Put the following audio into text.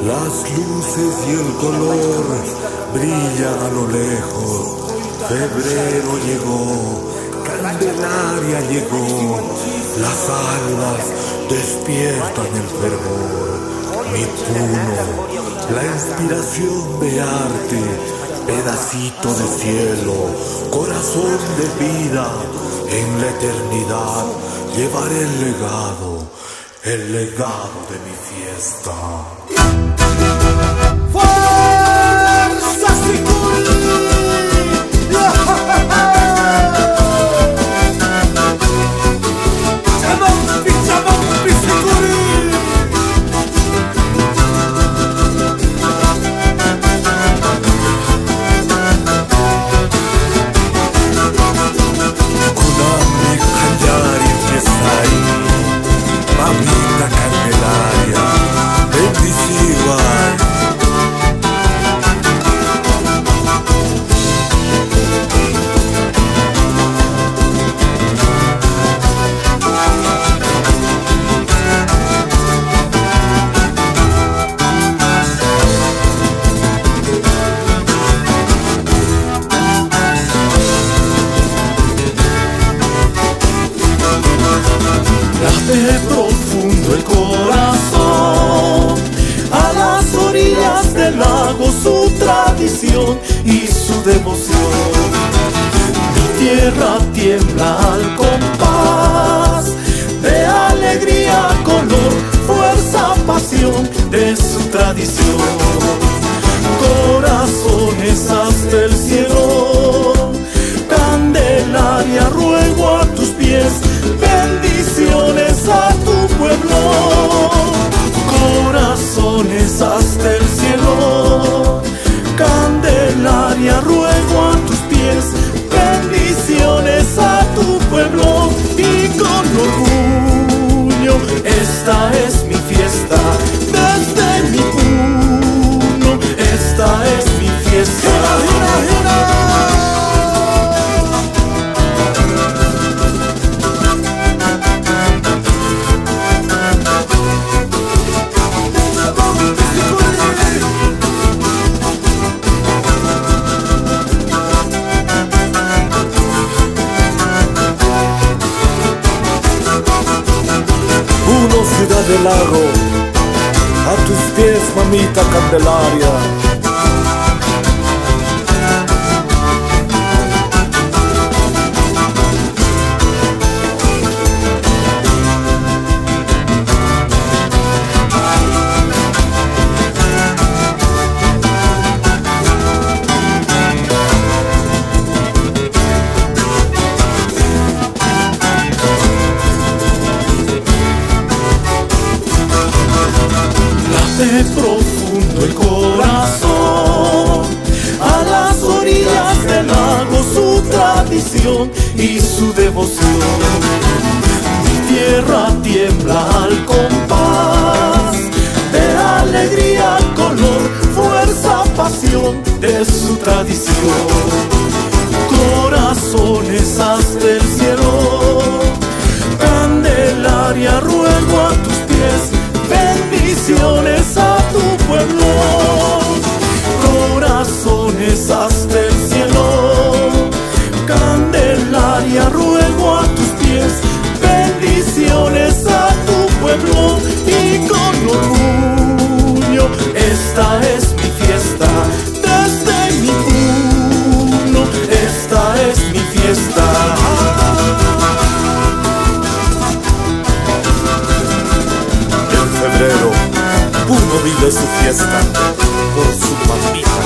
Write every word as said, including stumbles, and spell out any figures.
Las luces y el color brillan a lo lejos. Febrero llegó, Candelaria llegó. Las almas despiertan el fervor. Mi Puno, la inspiración de arte, pedacito de cielo, corazón de vida. En la eternidad llevaré el legado, el legado de mi fiesta. ¡Fuerza Siculi! ¡Chamampi, chamampi, Siculi! Kunami Kanyari Fiestai, Mamita Candelaria, bendiciwai. Late profundo el corazón, a las orillas del lago su tradición y su devoción. Mi tierra tiembla al compás de alegría, color, fuerza, pasión de su tradición. Corazones hasta el cielo, Candelaria, ruego a tus pies bendiciones a tu pueblo. Corazones hasta el cielo, Candelaria, ruego a tus pies bendiciones a tu pueblo. Y con orgullo esta es mi fiesta, desde mi Puno esta es mi fiesta. ¡Gira, gira, gira! Ciudad del lago, a tus pies, mamita Candelaria. Late profundo el corazón, a las orillas del lago su tradición y su devoción. Mi tierra tiembla al compás de alegría, color, fuerza, pasión de su tradición. Corazones hasta el cielo, Candelaria, ruego a tus pies bendiciones a tu pueblo. Corazones hasta el cielo, Candelaria, ruego a tus pies bendiciones a tu pueblo. Y con orgullo esta es mi fiesta, desde mi Puno esta es mi fiesta. Febrero, Puno vive su fiesta por su mamita